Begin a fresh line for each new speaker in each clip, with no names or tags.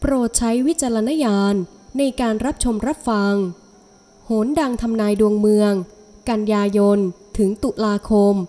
โปรดใช้วิจารณญาณในการรับชมรับฟังโหนดังทำนายดวงเมืองกันยายนถึงตุลาคม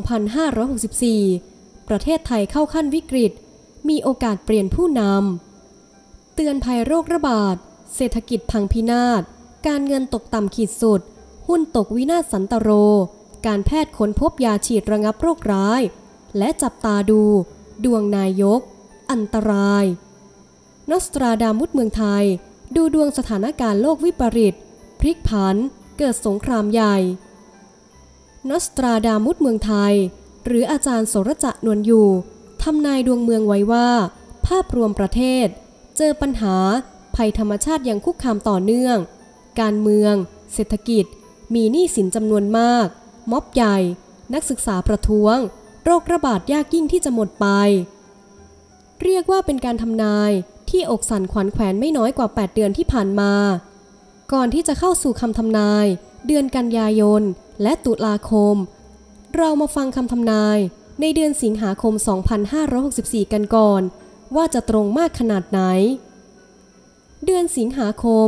2564 ประเทศไทยเข้าขั้นวิกฤตมีโอกาสเปลี่ยนผู้นำเตือนภัยโรคระบาดเศรษฐกิจพังพินาศการเงินตกต่ำขีดสุดหุ้นตกวินาศสันตโรการแพทย์ค้นพบยาฉีดระงับโรคร้ายและจับตาดูดวงนายกอันตรายนอสตราดามุสเมืองไทยดูดวงสถานการณ์โลกวิปริตพลิกผันเกิดสงครามใหญ่นอสตราดามุสเมืองไทยหรืออาจารย์โสรจะนวลอยู่ทำนายดวงเมืองไว้ว่าภาพรวมประเทศเจอปัญหาภัยธรรมชาติยังคุกคามต่อเนื่องการเมืองเศรษฐกิจมีหนี้สินจำนวนมากม็อบใหญ่นักศึกษาประท้วงโรคระบาดยากยิ่งที่จะหมดไปเรียกว่าเป็นการทำนายที่อกสั่นขวัญแขวนไม่น้อยกว่า8 เดือนที่ผ่านมาก่อนที่จะเข้าสู่คำทำนายเดือนกันยายนและตุลาคมเรามาฟังคำทำนายในเดือนสิงหาคม 2564 กันก่อนว่าจะตรงมากขนาดไหนเดือนสิงหาคม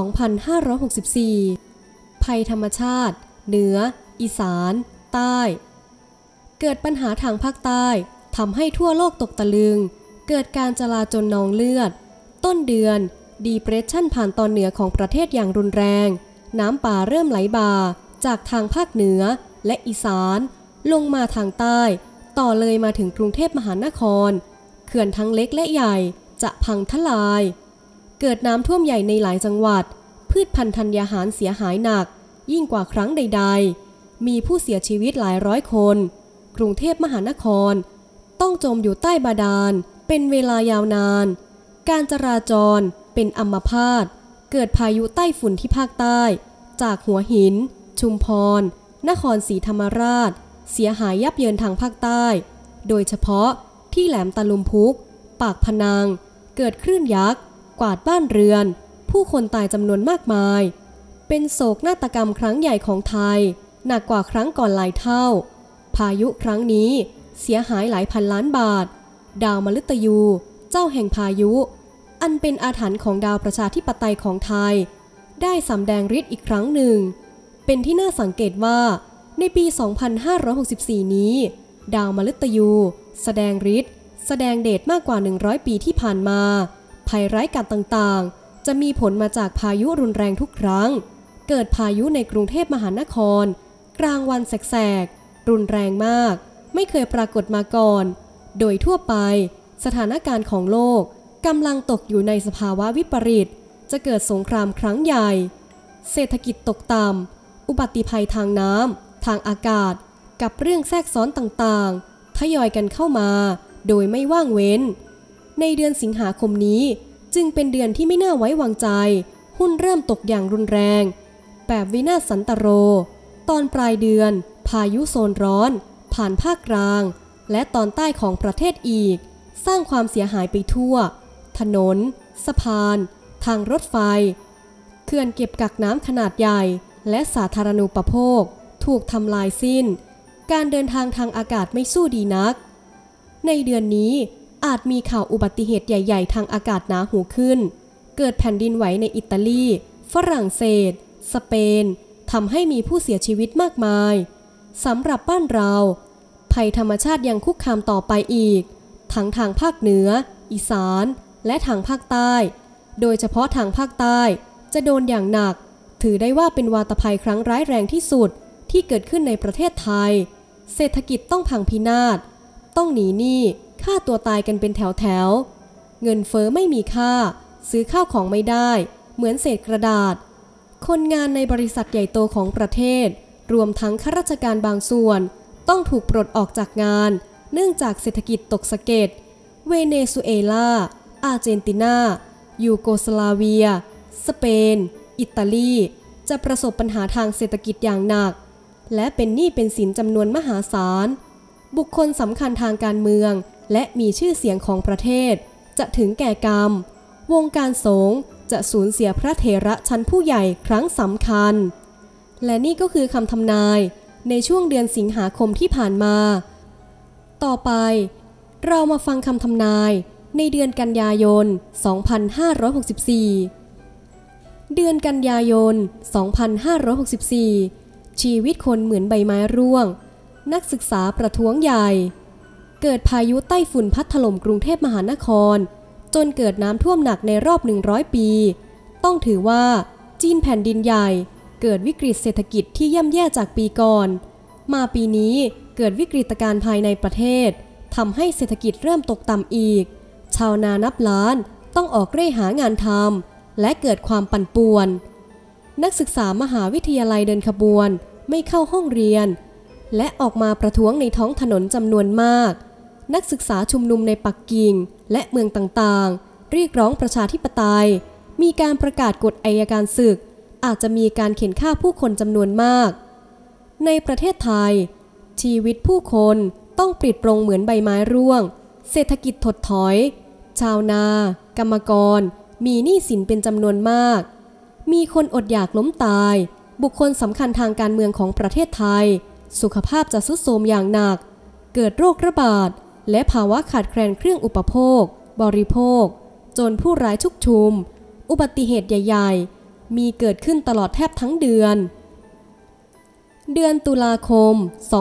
2564 ภัยธรรมชาติเหนืออีสานใต้เกิดปัญหาทางภาคใต้ทำให้ทั่วโลกตกตะลึงเกิดการจลาจลนองเลือดต้นเดือนDepressionผ่านตอนเหนือของประเทศอย่างรุนแรงน้ำป่าเริ่มไหลบ่าจากทางภาคเหนือและอีสานลงมาทางใต้ต่อเลยมาถึงกรุงเทพมหานครเขื่อนทั้งเล็กและใหญ่จะพังทลายเกิดน้ำท่วมใหญ่ในหลายจังหวัดพืชพันธุ์ธัญญาหารเสียหายหนักยิ่งกว่าครั้งใดๆมีผู้เสียชีวิตหลายร้อยคนกรุงเทพมหานครต้องจมอยู่ใต้บาดาลเป็นเวลายาวนานการจราจรเป็นอัมพาตเกิดพายุใต้ฝุ่นที่ภาคใต้จากหัวหินชุมพรนครศรีธรรมราชเสียหายยับเยินทางภาคใต้โดยเฉพาะที่แหลมตะลุมพุกปากพนังเกิดคลื่นยักษ์กวาดบ้านเรือนผู้คนตายจำนวนมากมายเป็นโศกนาฏกรรมครั้งใหญ่ของไทยหนักกว่าครั้งก่อนหลายเท่าพายุครั้งนี้เสียหายหลายพันล้านบาทดาวมฤตยูเจ้าแห่งพายุอันเป็นอาถรรพ์ของดาวประชาธิปไตยของไทยได้สำแดงฤทธิ์อีกครั้งหนึ่งเป็นที่น่าสังเกตว่าในปี 2564 นี้ดาวมฤตยูแสดงฤทธิ์แสดงเดชมากกว่า100 ปีที่ผ่านมาภัยร้ายกาจต่างๆจะมีผลมาจากพายุรุนแรงทุกครั้งเกิดพายุในกรุงเทพมหานครกลางวันแสกๆรุนแรงมากไม่เคยปรากฏมาก่อนโดยทั่วไปสถานการณ์ของโลกกำลังตกอยู่ในสภาวะวิปริตจะเกิดสงครามครั้งใหญ่เศรษฐกิจตกต่ำอุบัติภัยทางน้ำทางอากาศกับเรื่องแทรกซ้อนต่างๆทยอยกันเข้ามาโดยไม่ว่างเว้นในเดือนสิงหาคมนี้จึงเป็นเดือนที่ไม่น่าไว้วางใจหุ้นเริ่มตกอย่างรุนแรงแบบวินาศสันตโรตอนปลายเดือนพายุโซนร้อนผ่านภาคกลางและตอนใต้ของประเทศอีกสร้างความเสียหายไปทั่วถนนสะพานทางรถไฟเขื่อนเก็บกักน้ำขนาดใหญ่และสาธารณูปโภคถูกทำลายสิ้นการเดินทางทางอากาศไม่สู้ดีนักในเดือนนี้อาจมีข่าวอุบัติเหตุใหญ่ๆทางอากาศหนาหูขึ้นเกิดแผ่นดินไหวในอิตาลีฝรั่งเศสสเปนทำให้มีผู้เสียชีวิตมากมายสำหรับบ้านเราภัยธรรมชาติยังคุกคามต่อไปอีกทั้งทางภาคเหนืออีสานและทางภาคใต้โดยเฉพาะทางภาคใต้จะโดนอย่างหนักถือได้ว่าเป็นวาตภัยครั้งร้ายแรงที่สุดที่เกิดขึ้นในประเทศไทยเศรษฐกิจต้องพังพินาศต้องหนีหนี้ฆ่าตัวตายกันเป็นแถวๆเงินเฟ้อไม่มีค่าซื้อข้าวของไม่ได้เหมือนเศษกระดาษคนงานในบริษัทใหญ่โตของประเทศรวมทั้งข้าราชการบางส่วนต้องถูกปลดออกจากงานเนื่องจากเศรษฐกิจตกสะเก็ดเวเนซุเอลาอาร์เจนตินายูโกสลาเวียสเปนอิตาลีจะประสบปัญหาทางเศรษฐกิจอย่างหนักและเป็นหนี้เป็นสินจำนวนมหาศาลบุคคลสำคัญทางการเมืองและมีชื่อเสียงของประเทศจะถึงแก่กรรมวงการสงฆ์จะสูญเสียพระเถระชั้นผู้ใหญ่ครั้งสำคัญและนี่ก็คือคำทำนายในช่วงเดือนสิงหาคมที่ผ่านมาต่อไปเรามาฟังคำทำนายในเดือนกันยายน 2564 เดือนกันยายน 2564 ชีวิตคนเหมือนใบไม้ร่วงนักศึกษาประท้วงใหญ่เกิดพายุไต้ฝุ่นพัดถล่มกรุงเทพมหานครจนเกิดน้ำท่วมหนักในรอบ100 ปีต้องถือว่าจีนแผ่นดินใหญ่เกิดวิกฤตเศรษฐกิจที่ย่ำแย่จากปีก่อนมาปีนี้เกิดวิกฤตการณ์ภายในประเทศทำให้เศรษฐกิจเริ่มตกต่ำอีกชาวนานับล้านต้องออกเร่หางานทำและเกิดความปั่นป่วนนักศึกษามหาวิทยาลัยเดินขบวนไม่เข้าห้องเรียนและออกมาประท้วงในท้องถนนจำนวนมากนักศึกษาชุมนุมในปักกิ่งและเมืองต่างๆเรียกร้องประชาธิปไตยมีการประกาศกฎอัยการศึกอาจจะมีการเข็นฆ่าผู้คนจำนวนมากในประเทศไทยชีวิตผู้คนต้องปลิดปลงเหมือนใบไม้ร่วงเศรษฐกิจถดถอยชาวนากรรมกรมีหนี้สินเป็นจำนวนมากมีคนอดอยากล้มตายบุคคลสำคัญทางการเมืองของประเทศไทยสุขภาพจะทรุดโทรมอย่างหนักเกิดโรคระบาดและภาวะขาดแคลนเครื่องอุปโภคบริโภคจนผู้ร้ายชุกชุมอุบัติเหตุใหญ่ๆมีเกิดขึ้นตลอดแทบทั้งเดือนตุลาคม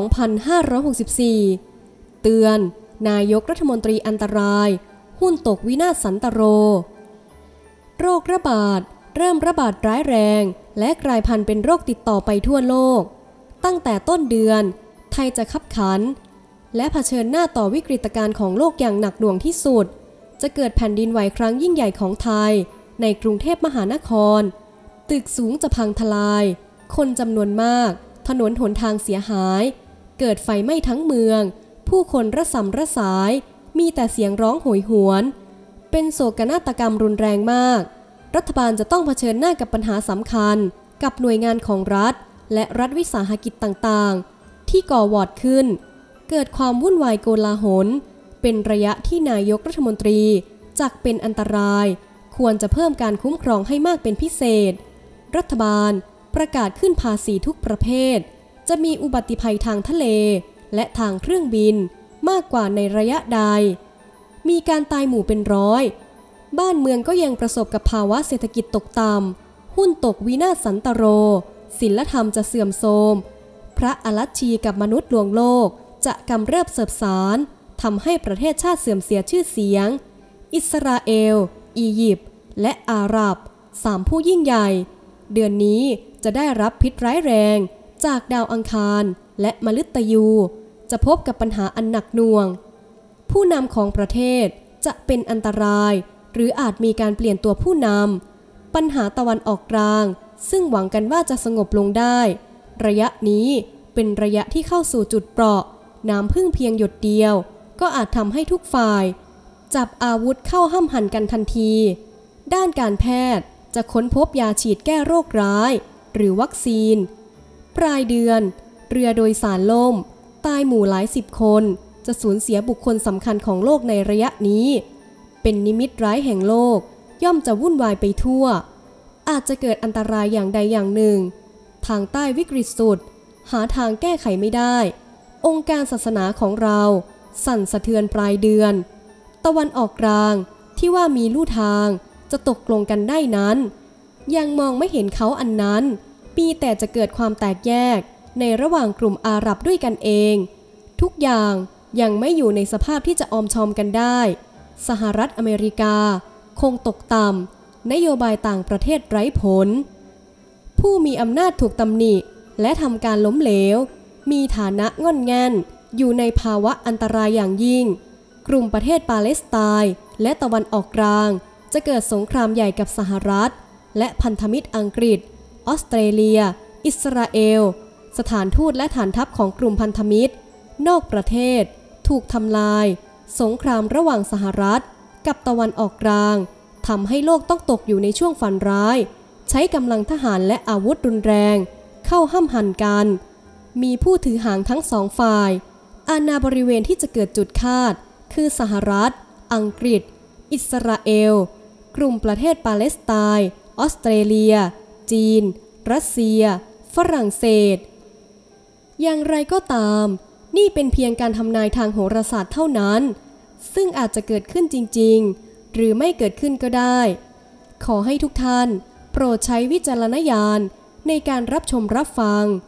2564 เตือนนายกรัฐมนตรีอันตรายหุ้นตกวินาศสันตโรโรคระบาดเริ่มระบาดร้ายแรงและกลายพันธุ์เป็นโรคติดต่อไปทั่วโลกตั้งแต่ต้นเดือนไทยจะคับขันและเผชิญหน้าต่อวิกฤตการณ์ของโลกอย่างหนักหน่วงที่สุดจะเกิดแผ่นดินไหวครั้งยิ่งใหญ่ของไทยในกรุงเทพมหานครตึกสูงจะพังทลายคนจำนวนมากถนนหนทางเสียหายเกิดไฟไหม้ทั้งเมืองผู้คนระสำระสายมีแต่เสียงร้องโหยหวนเป็นโศกนาฏกรรมรุนแรงมากรัฐบาลจะต้องเผชิญหน้ากับปัญหาสำคัญกับหน่วยงานของรัฐและรัฐวิสาหกิจต่างๆที่ก่อวอร์ดขึ้นเกิดความวุ่นวายโกลาหลเป็นระยะที่นายกรัฐมนตรีจักเป็นอันตรายควรจะเพิ่มการคุ้มครองให้มากเป็นพิเศษรัฐบาลประกาศขึ้นภาษีทุกประเภทจะมีอุบัติภัยทางทะเลและทางเครื่องบินมากกว่าในระยะใดมีการตายหมู่เป็นร้อยบ้านเมืองก็ยังประสบกับภาวะเศรษฐกิจตกต่ำหุ้นตกวินาศสันตโรศีลธรรมจะเสื่อมโทรมพระอลัชชีกับมนุษย์ลวงโลกจะกำเริบเสบสารทำให้ประเทศชาติเสื่อมเสียชื่อเสียงอิสราเอลอียิปต์และอาหรับ3ผู้ยิ่งใหญ่เดือนนี้จะได้รับพิษร้ายแรงจากดาวอังคารและมฤตยูจะพบกับปัญหาอันหนักหน่วงผู้นำของประเทศจะเป็นอันตรายหรืออาจมีการเปลี่ยนตัวผู้นำปัญหาตะวันออกกลางซึ่งหวังกันว่าจะสงบลงได้ระยะนี้เป็นระยะที่เข้าสู่จุดเปราะน้ำพึ่งเพียงหยดเดียวก็อาจทำให้ทุกฝ่ายจับอาวุธเข้าห้ำหั่นกันทันทีด้านการแพทย์จะค้นพบยาฉีดแก้โรคร้ายหรือวัคซีนปลายเดือนเรือโดยสารล่มตายหมู่หลายสิบคนจะสูญเสียบุคคลสำคัญของโลกในระยะนี้เป็นนิมิตร้ายแห่งโลกย่อมจะวุ่นวายไปทั่วอาจจะเกิดอันตรายอย่างใดอย่างหนึ่งทางใต้วิกฤตสุดหาทางแก้ไขไม่ได้องค์การศาสนาของเราสั่นสะเทือนปลายเดือนตะวันออกกลางที่ว่ามีลู่ทางจะตกลงกันได้นั้นยังมองไม่เห็นเขาอันนั้นมีแต่จะเกิดความแตกแยกในระหว่างกลุ่มอาหรับด้วยกันเองทุกอย่างยังไม่อยู่ในสภาพที่จะออมชอมกันได้สหรัฐอเมริกาคงตกต่ำนโยบายต่างประเทศไร้ผลผู้มีอำนาจถูกตำหนิและทำการล้มเหลวมีฐานะง่อนแง่นอยู่ในภาวะอันตรายอย่างยิ่งกลุ่มประเทศปาเลสไตน์และตะวันออกกลางจะเกิดสงครามใหญ่กับสหรัฐและพันธมิตรอังกฤษออสเตรเลียอิสราเอลสถานทูตและฐานทัพของกลุ่มพันธมิตรนอกประเทศถูกทำลายสงครามระหว่างสหรัฐกับตะวันออกกลางทำให้โลกต้องตกอยู่ในช่วงฝันร้ายใช้กำลังทหารและอาวุธรุนแรงเข้าห้ำหั่นกันมีผู้ถือหางทั้งสองฝ่ายอาณาบริเวณที่จะเกิดจุดคาดคือสหรัฐอังกฤษอิสราเอลกลุ่มประเทศปาเลสไตน์ออสเตรเลียจีนรัสเซียฝรั่งเศสอย่างไรก็ตามนี่เป็นเพียงการทำนายทางโหราศาสตร์เท่านั้นซึ่งอาจจะเกิดขึ้นจริงๆหรือไม่เกิดขึ้นก็ได้ขอให้ทุกท่านโปรดใช้วิจารณญาณในการรับชมรับฟัง